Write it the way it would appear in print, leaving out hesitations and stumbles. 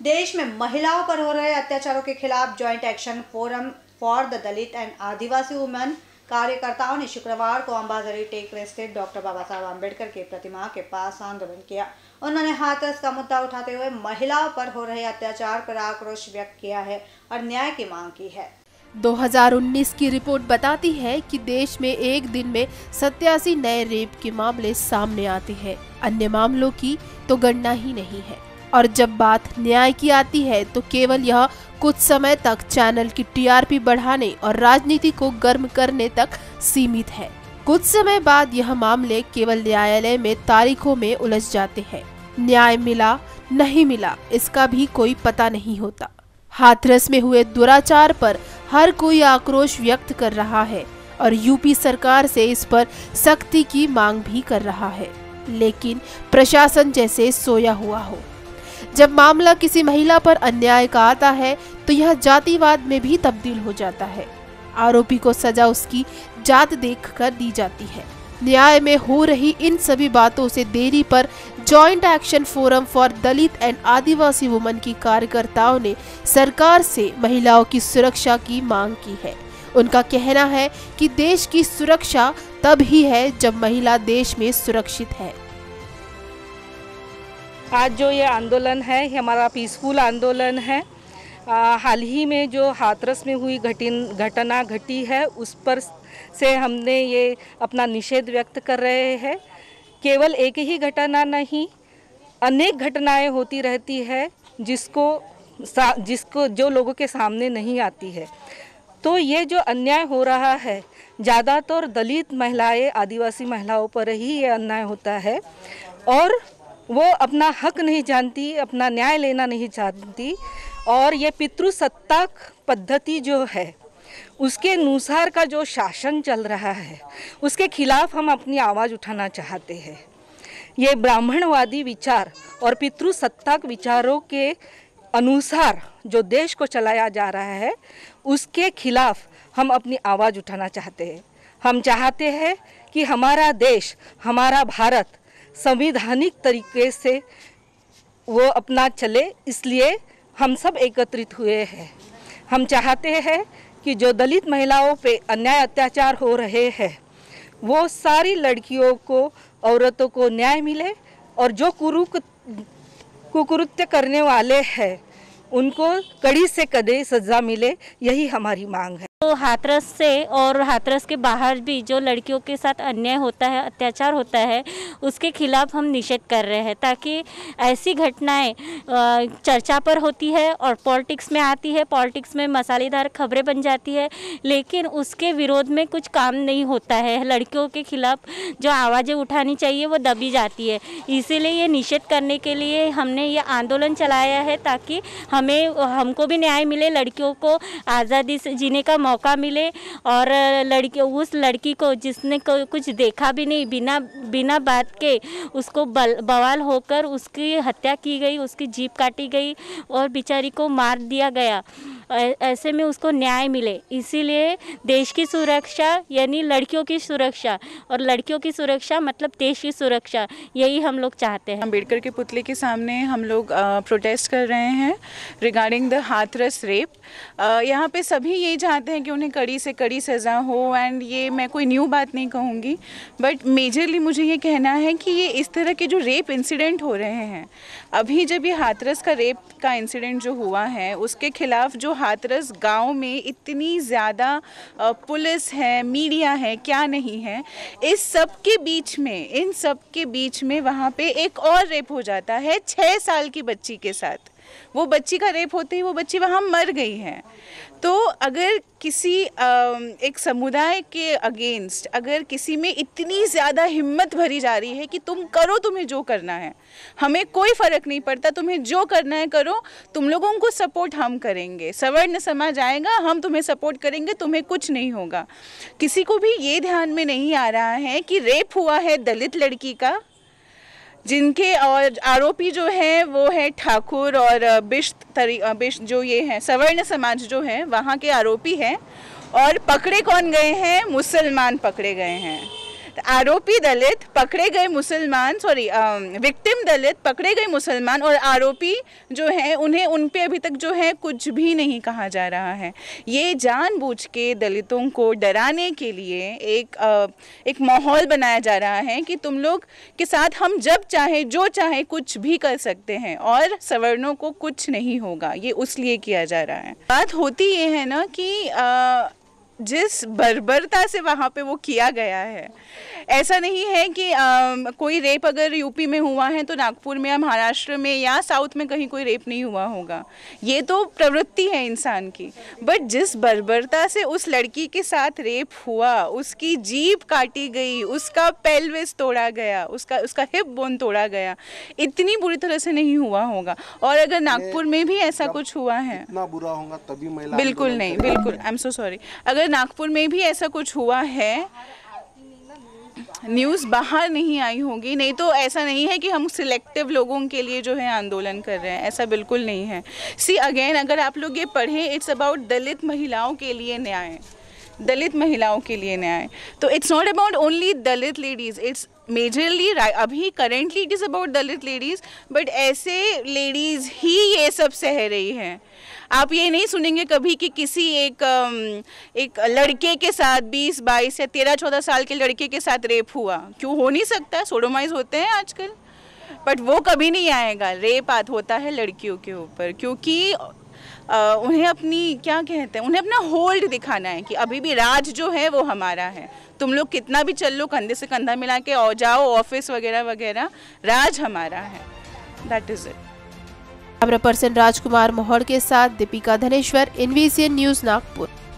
देश में महिलाओं पर हो रहे अत्याचारों के खिलाफ joint action forum for the Dalit and Adivasi women कार्यकर्ताओं ने शुक्रवार को अंबाझरी टेकरी स्थित डॉक्टर बाबा साहब आम्बेडकर की प्रतिमा के पास आंदोलन किया। उन्होंने हाथरस का मुद्दा उठाते हुए महिलाओं पर हो रहे अत्याचार पर आक्रोश व्यक्त किया है और न्याय की मांग की है। 2019 की रिपोर्ट बताती है कि देश में एक दिन में 87 नए रेप के मामले सामने आते हैं। अन्य मामलों की तो गणना ही नहीं है। और जब बात न्याय की आती है तो केवल यह कुछ समय तक चैनल की टीआरपी बढ़ाने और राजनीति को गर्म करने तक सीमित है। कुछ समय बाद यह मामले केवल न्यायालय में तारीखों में उलझ जाते हैं। न्याय मिला नहीं मिला इसका भी कोई पता नहीं होता। हाथरस में हुए दुराचार पर हर कोई आक्रोश व्यक्त कर रहा है और यूपी सरकार से इस पर सख्ती की मांग भी कर रहा है, लेकिन प्रशासन जैसे सोया हुआ हो। जब मामला किसी महिला पर अन्याय का आता है तो यह जातिवाद में भी तब्दील हो जाता है। आरोपी को सजा उसकी जात देखकर दी जाती है। न्याय में हो रही इन सभी बातों से देरी पर joint action forum for Dalit and Adivasi women की कार्यकर्ताओं ने सरकार से महिलाओं की सुरक्षा की मांग की है। उनका कहना है कि देश की सुरक्षा तब ही है जब महिला देश में सुरक्षित है। आज जो ये आंदोलन है ये हमारा पीसफुल आंदोलन है। हाल ही में जो हाथरस में हुई घटना घटी है उस पर से हमने ये अपना निषेध व्यक्त कर रहे हैं। केवल एक ही घटना नहीं, अनेक घटनाएं होती रहती है जिसको जो लोगों के सामने नहीं आती है। तो ये जो अन्याय हो रहा है ज़्यादातर दलित महिलाएं, आदिवासी महिलाओं पर ही ये अन्याय होता है और वो अपना हक नहीं जानती, अपना न्याय लेना नहीं जानती। और ये पितृसत्ताक पद्धति जो है उसके अनुसार का जो शासन चल रहा है उसके खिलाफ हम अपनी आवाज़ उठाना चाहते हैं। ये ब्राह्मणवादी विचार और पितृसत्ताक विचारों के अनुसार जो देश को चलाया जा रहा है उसके खिलाफ हम अपनी आवाज़ उठाना चाहते हैं। हम चाहते हैं कि हमारा देश, हमारा भारत संवैधानिक तरीके से वो अपना चले, इसलिए हम सब एकत्रित हुए हैं। हम चाहते हैं कि जो दलित महिलाओं पे अन्याय अत्याचार हो रहे हैं वो सारी लड़कियों को, औरतों को न्याय मिले और जो कुकृत्य करने वाले हैं उनको कड़ी से कड़ी सजा मिले, यही हमारी मांग है। तो हाथरस से और हाथरस के बाहर भी जो लड़कियों के साथ अन्याय होता है, अत्याचार होता है, उसके खिलाफ हम निषेध कर रहे हैं ताकि ऐसी घटनाएं चर्चा पर होती है और पॉलिटिक्स में आती है, पॉलिटिक्स में मसालेदार खबरें बन जाती है, लेकिन उसके विरोध में कुछ काम नहीं होता है। लड़कियों के खिलाफ जो आवाज़ें उठानी चाहिए वो दबी जाती है। इसीलिए ये निषेध करने के लिए हमने ये आंदोलन चलाया है ताकि हमको भी न्याय मिले, लड़कियों को आज़ादी से जीने का मौका मिले और उस लड़की को जिसने कुछ देखा भी नहीं, बिना बात के उसको बवाल होकर उसकी हत्या की गई, उसकी जीभ काटी गई और बेचारी को मार दिया गया। ऐसे में उसको न्याय मिले। इसीलिए देश की सुरक्षा यानी लड़कियों की सुरक्षा, और लड़कियों की सुरक्षा मतलब देश की सुरक्षा, यही हम लोग चाहते हैं। अम्बेडकर के पुतले के सामने हम लोग प्रोटेस्ट कर रहे हैं रिगार्डिंग द हाथरस रेप। यहाँ पे सभी यही चाहते हैं कि उन्हें कड़ी से कड़ी सज़ा हो। एंड ये मैं कोई न्यू बात नहीं कहूँगी, बट मेजरली मुझे ये कहना है कि ये इस तरह के जो रेप इंसिडेंट हो रहे हैं, अभी जब ये हाथरस का रेप का इंसिडेंट जो हुआ है उसके खिलाफ जो हाथरस गांव में इतनी ज़्यादा पुलिस है, मीडिया है, क्या नहीं है, इन सब के बीच में वहाँ पे एक और रेप हो जाता है 6 साल की बच्ची के साथ। वो बच्ची का रेप होते ही वो बच्ची वहाँ मर गई है। तो अगर किसी एक समुदाय के अगेंस्ट अगर किसी में इतनी ज़्यादा हिम्मत भरी जा रही है कि तुम करो, तुम्हें जो करना है, हमें कोई फ़र्क नहीं पड़ता, तुम्हें जो करना है करो, तुम लोगों को सपोर्ट हम करेंगे, सवर्ण समाज आएगा, हम तुम्हें सपोर्ट करेंगे, तुम्हें कुछ नहीं होगा। किसी को भी ये ध्यान में नहीं आ रहा है कि रेप हुआ है दलित लड़की का, जिनके और आरोपी जो है वो है ठाकुर और बिष्ट जो ये हैं सवर्ण समाज जो है वहाँ के आरोपी हैं, और पकड़े कौन गए हैं? मुसलमान पकड़े गए हैं। आरोपी दलित पकड़े गए मुसलमान, विक्टिम दलित पकड़े गए मुसलमान, और आरोपी जो है उन्हें उन पे अभी तक जो है कुछ भी नहीं कहा जा रहा है। ये जानबूझ के दलितों को डराने के लिए एक माहौल बनाया जा रहा है कि तुम लोग के साथ हम जब चाहे जो चाहे कुछ भी कर सकते हैं और सवर्णों को कुछ नहीं होगा। ये उस लिए किया जा रहा है। बात होती ये है ना कि जिस बर्बरता से वहाँ पे वो किया गया है, ऐसा नहीं है कि कोई रेप अगर यूपी में हुआ है तो नागपुर में या महाराष्ट्र में या साउथ में कहीं कोई रेप नहीं हुआ होगा। ये तो प्रवृत्ति है इंसान की। बट जिस बर्बरता से उस लड़की के साथ रेप हुआ, उसकी जीभ काटी गई, उसका पेल्विस तोड़ा गया, उसका हिप बोन तोड़ा गया, इतनी बुरी तरह से नहीं हुआ होगा। और अगर नागपुर में भी ऐसा कुछ हुआ है, इतना बुरा होगा तभी महिला, बिल्कुल नहीं, बिल्कुल आई एम सो सॉरी, अगर नागपुर में भी ऐसा कुछ हुआ है, न्यूज़ बाहर नहीं आई होगी। नहीं तो ऐसा नहीं है कि हम सिलेक्टिव लोगों के लिए जो है आंदोलन कर रहे हैं, ऐसा बिल्कुल नहीं है। सी अगेन, अगर आप लोग ये पढ़ें, इट्स अबाउट दलित महिलाओं के लिए न्याय, दलित महिलाओं के लिए न्याय। तो it's not about only Dalit ladies, it's majorly अभी currently it is about Dalit ladies, but ऐसे लेडीज़ ही ये सब सह रही हैं। आप ये नहीं सुनेंगे कभी कि किसी एक लड़के के साथ 20, 22 या 13, 14 साल के लड़के के साथ रेप हुआ। क्यों हो नहीं सकता? सोडोमाइज होते हैं आजकल, बट वो कभी नहीं आएगा। रेप होता है लड़कियों के ऊपर, क्योंकि उन्हें अपनी क्या कहते हैं, उन्हें अपना होल्ड दिखाना है कि अभी भी राज जो है वो हमारा है। तुम लोग कितना भी चल लो, कंधे से कंधा मिला के जाओ ऑफिस वगैरह वगैरह, राज हमारा है। That is it. Camera person Rajkumar Mohad के साथ दीपिका धनेश्वर, NVCN न्यूज़ नागपुर।